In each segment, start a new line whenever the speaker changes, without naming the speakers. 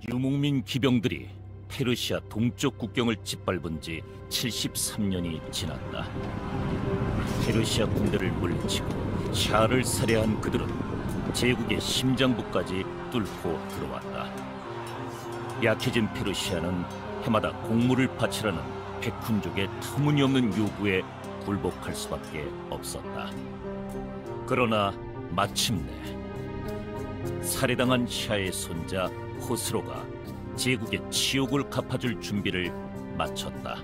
유목민 기병들이 페르시아 동쪽 국경을 짓밟은 지 73년이 지났다. 페르시아 군대를 물리치고 샤를 살해한 그들은 제국의 심장부까지 뚫고 들어왔다. 약해진 페르시아는 해마다 공물을 바치라는 백훈족의 터무니없는 요구에 굴복할 수밖에 없었다. 그러나 마침내 살해당한 샤의 손자 호스로가 제국의 치욕을 갚아줄 준비를 마쳤다.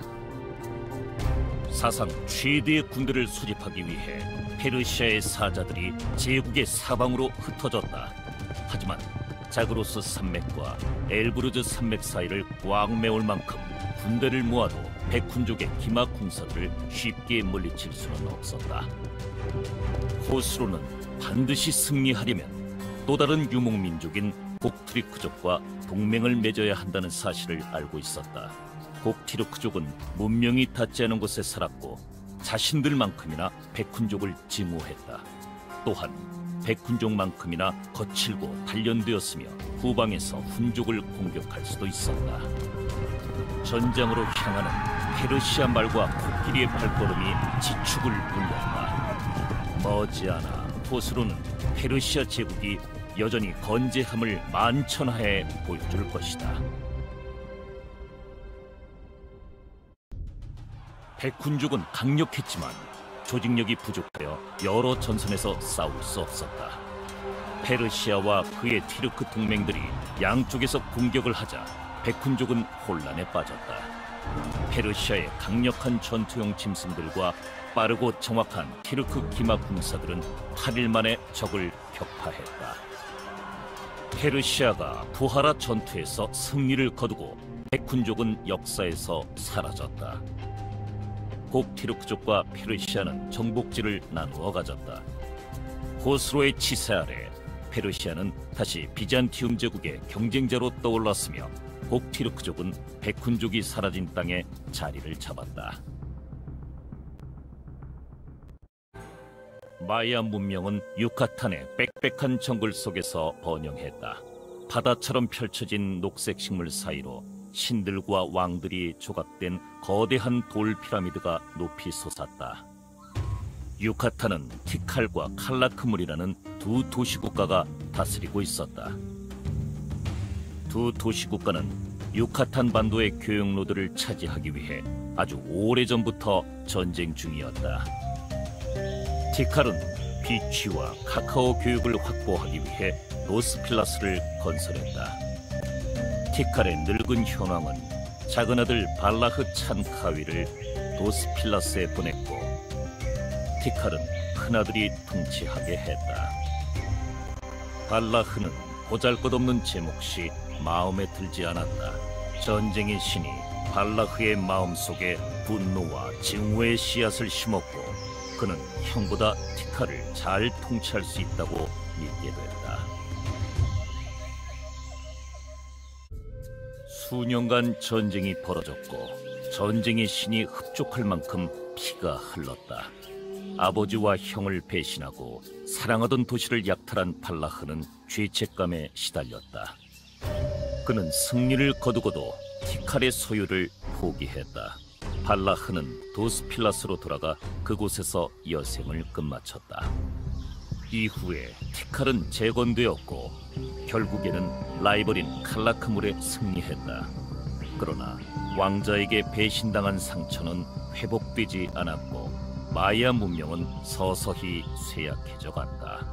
사상 최대의 군대를 소집하기 위해 페르시아의 사자들이 제국의 사방으로 흩어졌다. 하지만 자그로스 산맥과 엘브루즈 산맥 사이를 꽉 메울 만큼 군대를 모아도 백훈족의 기마 군사들을 쉽게 물리칠 수는 없었다. 호스로는 반드시 승리하려면 또 다른 유목민족인 곡트리크족과 동맹을 맺어야 한다는 사실을 알고 있었다. 곡티르크족은 문명이 닿지 않은 곳에 살았고 자신들만큼이나 백훈족을 증오했다. 또한 백훈족만큼이나 거칠고 단련되었으며 후방에서 훈족을 공격할 수도 있었다. 전장으로 향하는 페르시아 말과 코끼리의 발걸음이 지축을 울렸다. 머지않아 호스로는 페르시아 제국이 여전히 건재함을 만천하에 보여줄 것이다. 백훈족은 강력했지만 조직력이 부족하여 여러 전선에서 싸울 수 없었다. 페르시아와 그의 티르크 동맹들이 양쪽에서 공격을 하자 백훈족은 혼란에 빠졌다. 페르시아의 강력한 전투용 짐승들과 빠르고 정확한 티르크 기마 군사들은 8일 만에 적을 격파했다. 페르시아가 부하라 전투에서 승리를 거두고 백훈족은 역사에서 사라졌다. 곡티르크족과 페르시아는 정복지를 나누어 가졌다. 호스로의 치세 아래 페르시아는 다시 비잔티움 제국의 경쟁자로 떠올랐으며 곡티르크족은 백훈족이 사라진 땅에 자리를 잡았다. 마야 문명은 유카탄의 빽빽한 정글 속에서 번영했다. 바다처럼 펼쳐진 녹색 식물 사이로 신들과 왕들이 조각된 거대한 돌 피라미드가 높이 솟았다. 유카탄은 티칼과 칼라크물이라는 두 도시국가가 다스리고 있었다. 두 도시국가는 유카탄 반도의 교역로들을 차지하기 위해 아주 오래전부터 전쟁 중이었다. 티칼은 비취와 카카오 교육을 확보하기 위해 도스필라스를 건설했다. 티칼의 늙은 현왕은 작은 아들 발라흐 찬카위를 도스필라스에 보냈고 티칼은 큰아들이 통치하게 했다. 발라흐는 보잘것없는 제 몫이 마음에 들지 않았다. 전쟁의 신이 발라흐의 마음속에 분노와 증오의 씨앗을 심었고 그는 형보다 티칼을 잘 통치할 수 있다고 믿게 됐다. 수년간 전쟁이 벌어졌고 전쟁의 신이 흡족할 만큼 피가 흘렀다. 아버지와 형을 배신하고 사랑하던 도시를 약탈한 발라흐는 죄책감에 시달렸다. 그는 승리를 거두고도 티칼의 소유를 포기했다. 발라흐는 도스필라스로 돌아가 그곳에서 여생을 끝마쳤다. 이후에 티칼은 재건되었고 결국에는 라이벌인 칼라크물에 승리했다. 그러나 왕자에게 배신당한 상처는 회복되지 않았고 마야 문명은 서서히 쇠약해져 갔다.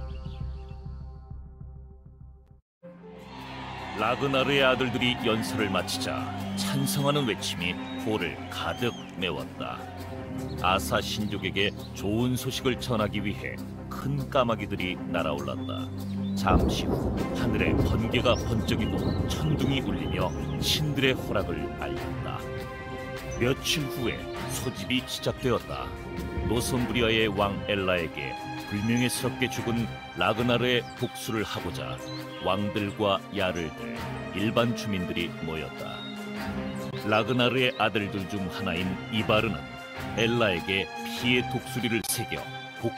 라그나르의 아들들이 연설을 마치자 찬성하는 외침이 홀을 가득 메웠다. 아사 신족에게 좋은 소식을 전하기 위해 큰 까마귀들이 날아올랐다. 잠시 후 하늘에 번개가 번쩍이고 천둥이 울리며 신들의 허락을 알렸다. 며칠 후에 소집이 시작되었다. 노솜브리아의 왕 엘라에게 불명예스럽게 죽은 라그나르의 복수를 하고자 왕들과 야를들, 일반 주민들이 모였다. 라그나르의 아들들 중 하나인 이바르는 엘라에게 피의 독수리를 새겨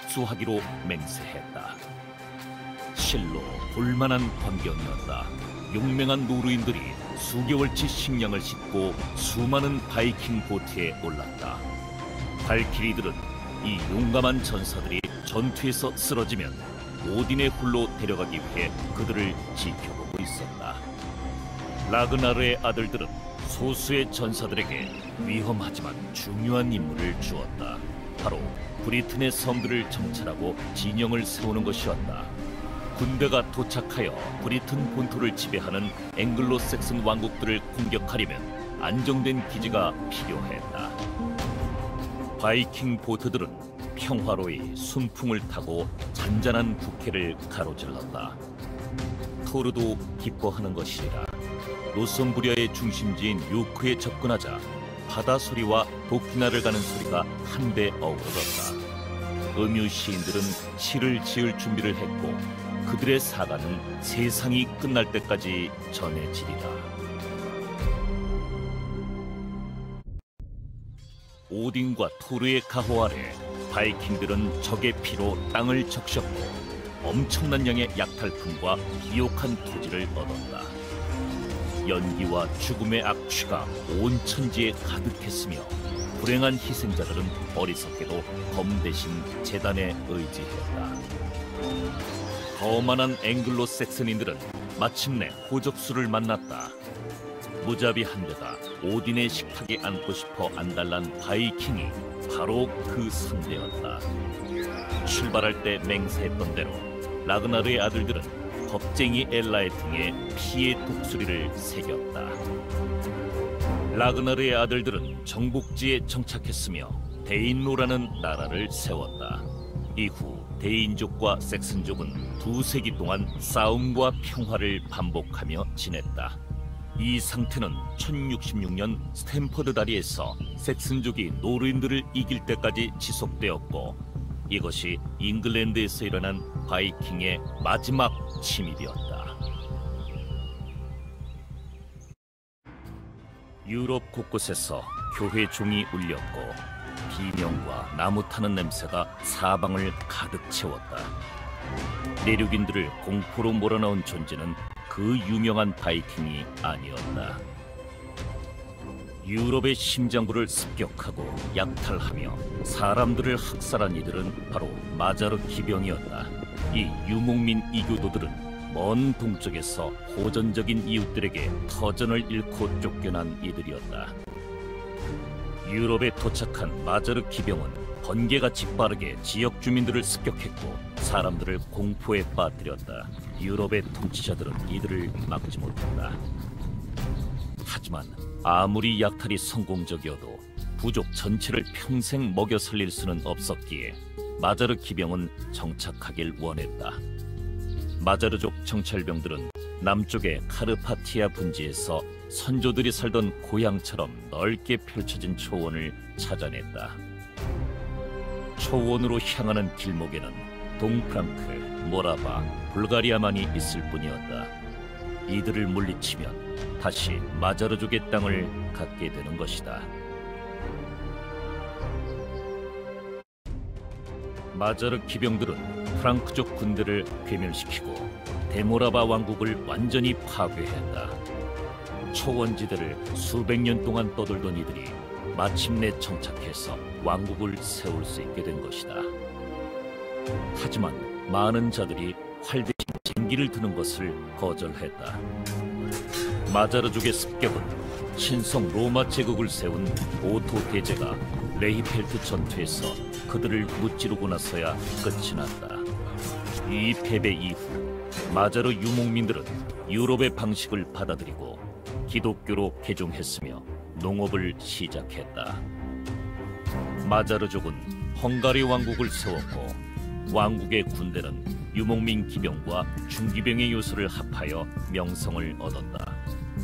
복수하기로 맹세했다. 실로 볼만한 광경이었다. 용맹한 노르인들이 수개월치 식량을 싣고 수많은 바이킹 보트에 올랐다. 발키리들은 이 용감한 전사들이 전투에서 쓰러지면 오딘의 홀로 데려가기 위해 그들을 지켜보고 있었다. 라그나르의 아들들은 소수의 전사들에게 위험하지만 중요한 임무를 주었다. 바로 브리튼의 섬들을 정찰하고 진영을 세우는 것이었다. 군대가 도착하여 브리튼 본토를 지배하는 앵글로색슨 왕국들을 공격하려면 안정된 기지가 필요했다. 바이킹 보트들은 평화로이 순풍을 타고 잔잔한 국해를 가로질렀다. 토르도 기뻐하는 것이라. 노썸부리아의 중심지인 요크에 접근하자 바다 소리와 도끼나를 가는 소리가 한데 어우러졌다. 음유 시인들은 시를 지을 준비를 했고 그들의 사가는 세상이 끝날 때까지 전해지리라. 오딘과 토르의 가호 아래 바이킹들은 적의 피로 땅을 적셨고 엄청난 양의 약탈품과 비옥한 토지를 얻었다. 연기와 죽음의 악취가 온 천지에 가득했으며 불행한 희생자들은 어리석게도 검 대신 제단에 의지했다. 거만한 앵글로색슨인들은 마침내 호적수를 만났다. 무자비 한 대가 오딘의 식탁에 앉고 싶어 안달난 바이킹이 바로 그 상대였다. 출발할 때 맹세했던 대로 라그나르의 아들들은 겁쟁이 엘라의 등에 피의 독수리를 새겼다. 라그나르의 아들들은 정복지에 정착했으며 데인로라는 나라를 세웠다. 이후 데인족과 섹슨족은 2세기 동안 싸움과 평화를 반복하며 지냈다. 이 상태는 1066년 스탠퍼드 다리에서 섹슨족이 노르인들을 이길 때까지 지속되었고 이것이 잉글랜드에서 일어난 바이킹의 마지막 침입이었다. 유럽 곳곳에서 교회 종이 울렸고 비명과 나무 타는 냄새가 사방을 가득 채웠다. 내륙인들을 공포로 몰아넣은 존재는 그 유명한 바이킹이 아니었다. 유럽의 심장부를 습격하고 약탈하며 사람들을 학살한 이들은 바로 마자르 기병이었다. 이 유목민 이교도들은 먼 동쪽에서 호전적인 이웃들에게 터전을 잃고 쫓겨난 이들이었다. 유럽에 도착한 마자르 기병은 번개같이 빠르게 지역 주민들을 습격했고 사람들을 공포에 빠뜨렸다. 유럽의 통치자들은 이들을 막지 못했다. 하지만 아무리 약탈이 성공적이어도 부족 전체를 평생 먹여 살릴 수는 없었기에 마자르 기병은 정착하길 원했다. 마자르족 정찰병들은 남쪽의 카르파티아 분지에서 선조들이 살던 고향처럼 넓게 펼쳐진 초원을 찾아냈다. 초원으로 향하는 길목에는 동프랑크, 모라바, 불가리아만이 있을 뿐이었다. 이들을 물리치면 다시 마자르족의 땅을 갖게 되는 것이다. 마자르 기병들은 프랑크족 군대를 괴멸시키고 데모라바 왕국을 완전히 파괴했다. 초원지대를 수백 년 동안 떠돌던 이들이 마침내 정착해서 왕국을 세울 수 있게 된 것이다. 하지만 많은 자들이 활 대신 쟁기를 드는 것을 거절했다. 마자르족의 습격은 신성 로마 제국을 세운 오토 대제가 레히펠트 전투에서 그들을 무찌르고 나서야 끝이 났다. 이 패배 이후 마자르 유목민들은 유럽의 방식을 받아들이고 기독교로 개종했으며 농업을 시작했다. 마자르족은 헝가리 왕국을 세웠고 왕국의 군대는 유목민 기병과 중기병의 요소를 합하여 명성을 얻었다.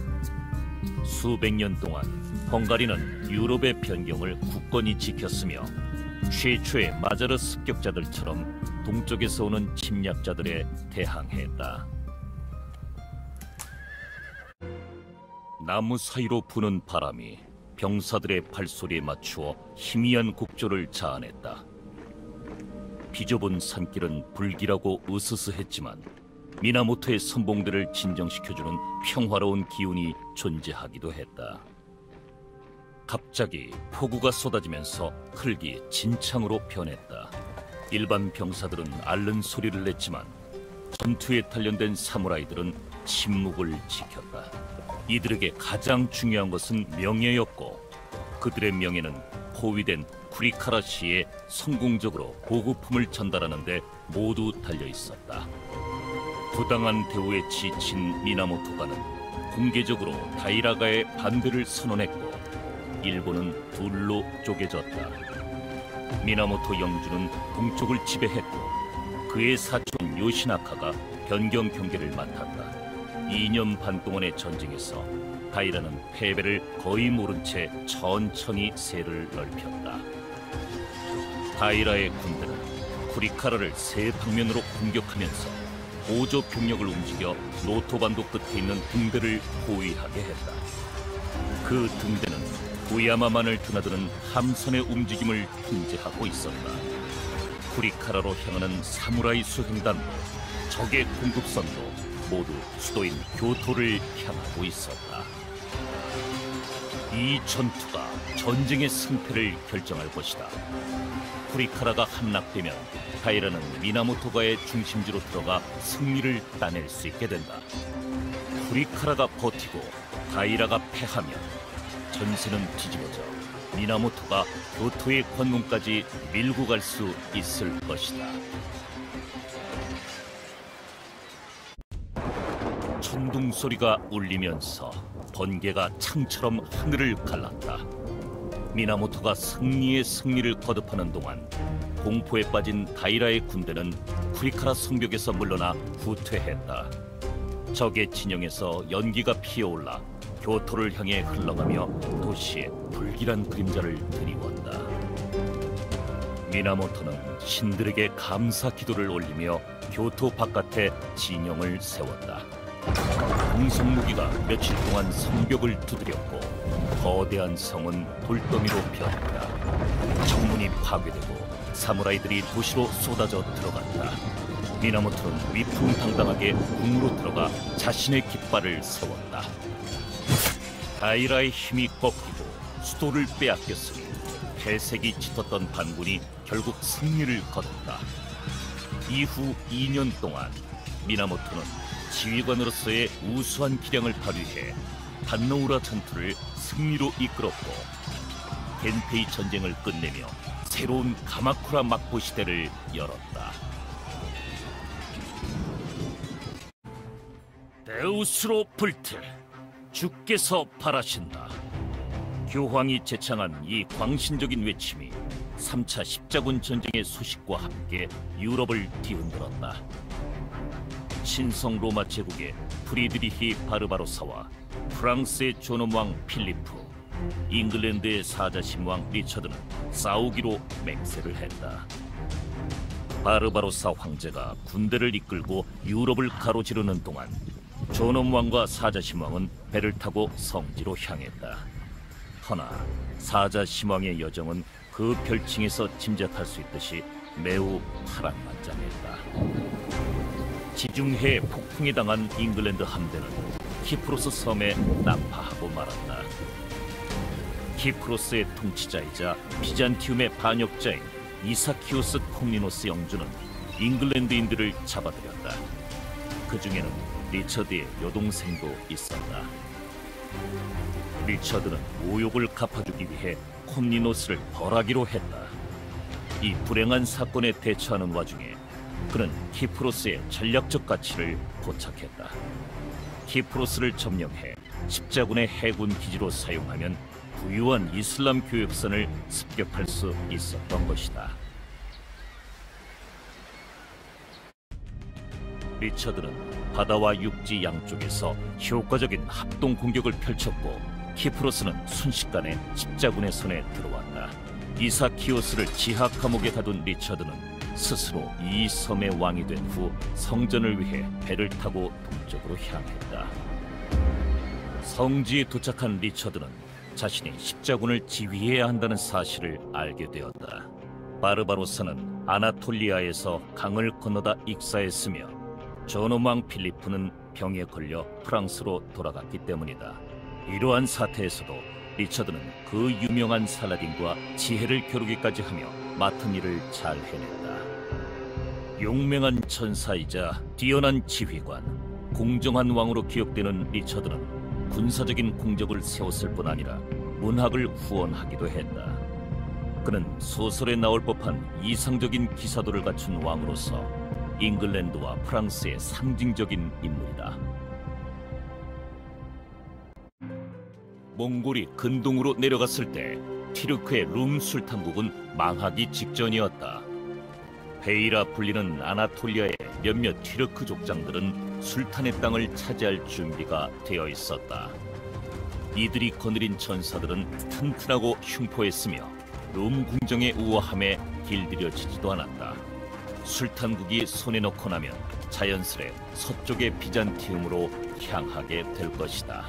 수백 년 동안 헝가리는 유럽의 변경을 굳건히 지켰으며 최초의 마자르 습격자들처럼 동쪽에서 오는 침략자들에 대항했다. 나무 사이로 부는 바람이 병사들의 발소리에 맞추어 희미한 곡조를 자아냈다. 비좁은 산길은 불길하고 으스스했지만 미나모토의 선봉대를 진정시켜주는 평화로운 기운이 존재하기도 했다. 갑자기 폭우가 쏟아지면서 흙이 진창으로 변했다. 일반 병사들은 앓는 소리를 냈지만 전투에 단련된 사무라이들은 침묵을 지켰다. 이들에게 가장 중요한 것은 명예였고 그들의 명예는 포위된 쿠리카라 시에 성공적으로 보급품을 전달하는 데 모두 달려 있었다. 부당한 대우에 지친 미나모토가는 공개적으로 다이라가의 반대를 선언했고 일본은 둘로 쪼개졌다. 미나모토 영주는 동쪽을 지배했고 그의 사촌 요시나카가 변경 경계를 맡았다. 2년 반 동안의 전쟁에서 다이라는 패배를 거의 모른 채 천천히 세를 넓혔다. 다이라의 군대는 쿠리카라를 세 방면으로 공격하면서 보조 병력을 움직여 노토반도 끝에 있는 등대를 포위하게 했다. 그 등대는 구야마만을 드나드는 함선의 움직임을 통제하고 있었다. 쿠리카라로 향하는 사무라이 수행단도 적의 공급선도 모두 수도인 교토를 향하고 있었다. 이 전투가 전쟁의 승패를 결정할 것이다. 쿠리카라가 함락되면 다이라는 미나모토가의 중심지로 들어가 승리를 따낼 수 있게 된다. 쿠리카라가 버티고 다이라가 패하면 전세는 뒤집어져 미나모토가 교토의 관문까지 밀고 갈 수 있을 것이다. 천둥 소리가 울리면서 번개가 창처럼 하늘을 갈랐다. 미나모토가 승리의 승리를 거듭하는 동안 공포에 빠진 다이라의 군대는 쿠리카라 성벽에서 물러나 후퇴했다. 적의 진영에서 연기가 피어올라 교토를 향해 흘러가며 도시에 불길한 그림자를 드리웠다. 미나모토는 신들에게 감사 기도를 올리며 교토 바깥에 진영을 세웠다. 공성무기가 며칠 동안 성벽을 두드렸고 거대한 성은 돌더미로 변했다. 정문이 파괴되고 사무라이들이 도시로 쏟아져 들어갔다. 미나모토는 위풍당당하게 궁으로 들어가 자신의 깃발을 세웠다. 다이라의 힘이 꺾이고 수도를 빼앗겼으니 패색이 짙었던 반군이 결국 승리를 거뒀다. 이후 2년 동안 미나모토는 지휘관으로서의 우수한 기량을 발휘해 단노우라 전투를 승리로 이끌었고 겐페이 전쟁을 끝내며 새로운 가마쿠라 막부 시대를 열었다. 데우스로 불틀, 주께서 바라신다. 교황이 제창한 이 광신적인 외침이 3차 십자군 전쟁의 소식과 함께 유럽을 뒤흔들었다. 신성 로마 제국의 프리드리히 바르바로사와 프랑스의 존엄왕 필리프, 잉글랜드의 사자신왕 리처드는 싸우기로 맹세를 했다. 바르바로사 황제가 군대를 이끌고 유럽을 가로지르는 동안 존엄왕과 사자신왕은 배를 타고 성지로 향했다. 허나 사자신왕의 여정은 그 별칭에서 짐작할 수 있듯이 매우 파란만장했다. 지중해에 폭풍이 당한 잉글랜드 함대는 키프로스 섬에 난파하고 말았다. 키프로스의 통치자이자 비잔티움의 반역자인 이사키오스 콤니노스 영주는 잉글랜드인들을 잡아들였다. 그 중에는 리처드의 여동생도 있었다. 리처드는 모욕을 갚아주기 위해 콤니노스를 벌하기로 했다. 이 불행한 사건에 대처하는 와중에 그는 키프로스의 전략적 가치를 포착했다. 키프로스를 점령해 십자군의 해군 기지로 사용하면 부유한 이슬람 교역선을 습격할 수 있었던 것이다. 리처드는 바다와 육지 양쪽에서 효과적인 합동 공격을 펼쳤고 키프로스는 순식간에 십자군의 손에 들어왔다. 이사키오스를 지하 감옥에 가둔 리처드는 스스로 이 섬의 왕이 된 후 성전을 위해 배를 타고 동쪽으로 향했다. 성지에 도착한 리처드는 자신이 십자군을 지휘해야 한다는 사실을 알게 되었다. 바르바로사는 아나톨리아에서 강을 건너다 익사했으며 존엄왕 필리프는 병에 걸려 프랑스로 돌아갔기 때문이다. 이러한 사태에서도 리처드는 그 유명한 살라딘과 지혜를 겨루기까지 하며 맡은 일을 잘 해냈다. 용맹한 천사이자 뛰어난 지휘관, 공정한 왕으로 기억되는 리처드는 군사적인 공적을 세웠을 뿐 아니라 문학을 후원하기도 했다. 그는 소설에 나올 법한 이상적인 기사도를 갖춘 왕으로서 잉글랜드와 프랑스의 상징적인 인물이다. 몽골이 근동으로 내려갔을 때 티르크의 룸 술탄국은 망하기 직전이었다. 베이라 불리는 아나톨리아의 몇몇 티르크 족장들은 술탄의 땅을 차지할 준비가 되어 있었다. 이들이 거느린 전사들은 튼튼하고 흉포했으며 룸 궁정의 우아함에 길들여지지도 않았다. 술탄국이 손에 넣고 나면 자연스레 서쪽의 비잔티움으로 향하게 될 것이다.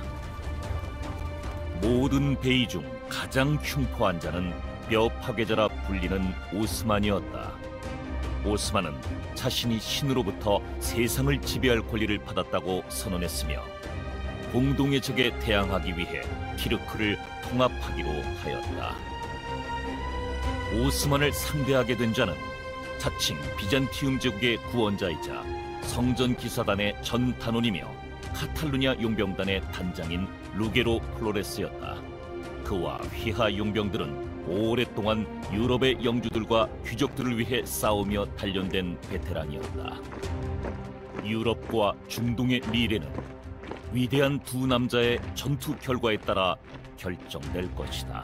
모든 베이 중 가장 흉포한 자는 뼈 파괴자라 불리는 오스만이었다. 오스만은 자신이 신으로부터 세상을 지배할 권리를 받았다고 선언했으며 공동의 적에 대항하기 위해 티르크를 통합하기로 하였다. 오스만을 상대하게 된 자는 자칭 비잔티움 제국의 구원자이자 성전 기사단의 전 단원이며 카탈루냐 용병단의 단장인 루게로 플로레스였다. 그와 휘하 용병들은 오랫동안 유럽의 영주들과 귀족들을 위해 싸우며 단련된 베테랑이었다. 유럽과 중동의 미래는 위대한 두 남자의 전투 결과에 따라 결정될 것이다.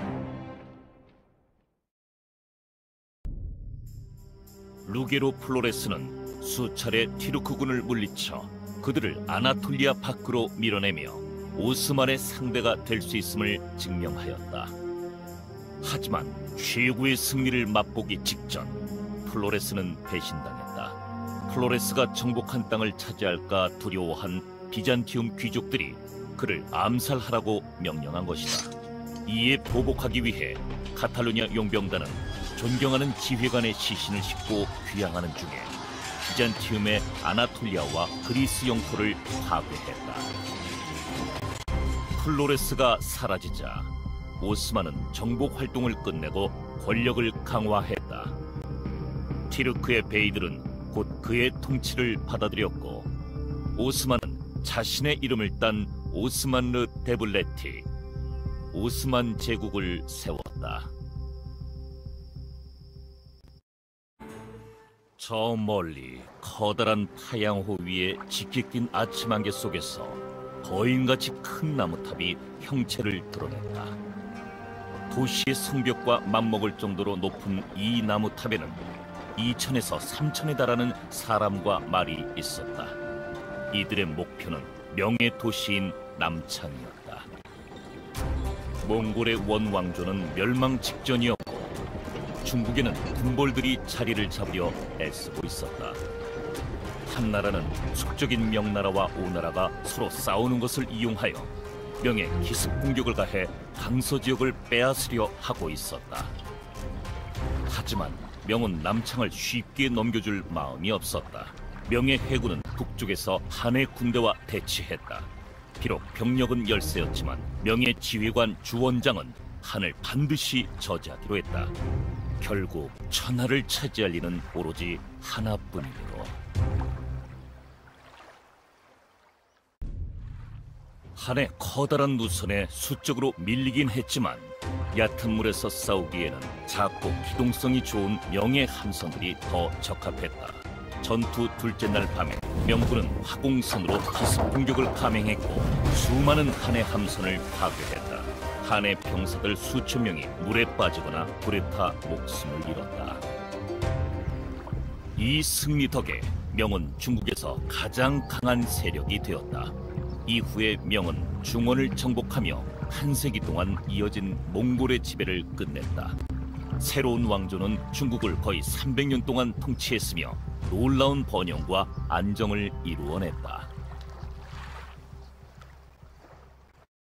루게로 플로레스는 수차례 티르크군을 물리쳐 그들을 아나톨리아 밖으로 밀어내며 오스만의 상대가 될 수 있음을 증명하였다. 하지만 최고의 승리를 맛보기 직전 플로레스는 배신당했다. 플로레스가 정복한 땅을 차지할까 두려워한 비잔티움 귀족들이 그를 암살하라고 명령한 것이다. 이에 보복하기 위해 카탈루냐 용병단은 존경하는 지휘관의 시신을 싣고 귀향하는 중에 비잔티움의 아나톨리아와 그리스 영토를 파괴했다. 플로레스가 사라지자 오스만은 정복 활동을 끝내고 권력을 강화했다. 티르크의 베이들은 곧 그의 통치를 받아들였고 오스만은 자신의 이름을 딴 오스만르 데블레티, 오스만 제국을 세웠다. 저 멀리 커다란 타양호 위에 짙게 낀 아침 안개 속에서 거인같이 큰 나무탑이 형체를 드러냈다. 도시의 성벽과 맞먹을 정도로 높은 이 나무탑에는 2,000에서 3,000에 달하는 사람과 말이 있었다. 이들의 목표는 명예 도시인 남창이었다. 몽골의 원왕조는 멸망 직전이었고 중국에는 군벌들이 자리를 잡으려 애쓰고 있었다. 한나라는 숙적인 명나라와 오나라가 서로 싸우는 것을 이용하여 명의 기습 공격을 가해 강서 지역을 빼앗으려 하고 있었다. 하지만 명은 남창을 쉽게 넘겨줄 마음이 없었다. 명의 해군은 북쪽에서 한의 군대와 대치했다. 비록 병력은 열세였지만 명의 지휘관 주원장은 한을 반드시 저지하기로 했다. 결국 천하를 차지할 리는 오로지 하나뿐이므로. 한의 커다란 누선에 수적으로 밀리긴 했지만 얕은 물에서 싸우기에는 작고 기동성이 좋은 명의 함선들이 더 적합했다. 전투 둘째 날 밤에 명군은 화공선으로 기습 공격을 감행했고 수많은 한의 함선을 파괴했다. 한의 병사들 수천 명이 물에 빠지거나 불에 타 목숨을 잃었다. 이 승리 덕에 명은 중국에서 가장 강한 세력이 되었다. 이후에 명은 중원을 정복하며 한 세기 동안 이어진 몽골의 지배를 끝냈다. 새로운 왕조는 중국을 거의 300년 동안 통치했으며 놀라운 번영과 안정을 이루어냈다.